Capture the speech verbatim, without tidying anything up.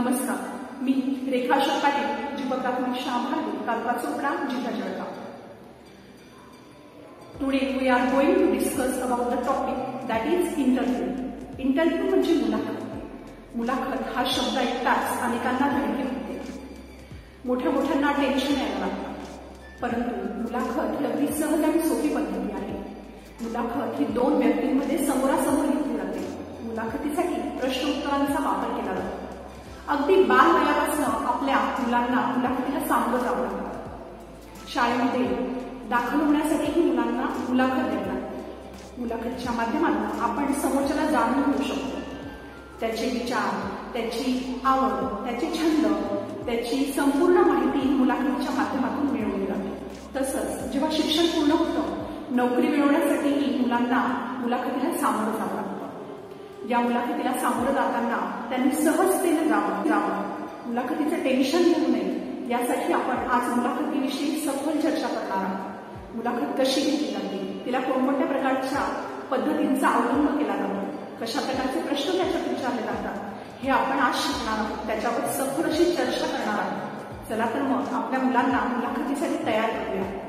नमस्कार, मी रेखा पाटील, जी प्राथमिक शाळा तालुका चोपडा, जिल्हा Jalgaon. Today we are going to discuss about the topic that is interview. Interview म्हणजे मुलाखत. मुलाखत हा शब्द ऐकताच अनेकांना धडकी होते. मोठ्या मोठ्यांना टेन्शन यायला लागतं. परंतु मुलाखत ही अगदी सहज आणि सोपी पद्धती आहे. मुलाखत ही दोन व्यक्तींमध्ये समोरासमोर घेतली जाते. मुलाखतीसाठी प्रश्नोत्तरांचा वापर केला जातो. अगदी बालवयापासून आपल्या मुलांना मुलाखतीला सामोरं जावं लागतं. शाळेमध्ये दाखल होण्यासाठी ही मुलांना मुलाखत देतात. मुलाखतीच्या माध्यमातून आपण समोरच्याला जाणून घेऊ शकतो. त्याचे विचार, त्याची आवड, त्याचे छंद, त्याची संपूर्ण माहिती मुलाखतीच्या माध्यमातून मिळवली जाते. तसंच जेव्हा शिक्षण पूर्ण होतं, नोकरी मिळवण्यासाठीही मुलांना मुलाखतीला सामोरं जावं लागतं. या मुलाखतीला सामोरं जाताना त्यांनी सहजतेने जावं जावं मुलाखतीचं टेन्शन घेऊ नये, यासाठी आपण आज मुलाखतीविषयी सखोल चर्चा करणार आहोत. मुलाखत कशी घेतली जाते, तिला कोणकोणत्या प्रकारच्या पद्धतींचा अवलंब केला जातो, कशा प्रकारचे प्रश्न त्याच्यात विचारले जातात, हे आपण आज शिकणार आहोत. त्याच्यावर सखोल अशी चर्चा करणार आहोत. चला तर मग आपल्या मुलांना मुलाखतीसाठी तयार करूया.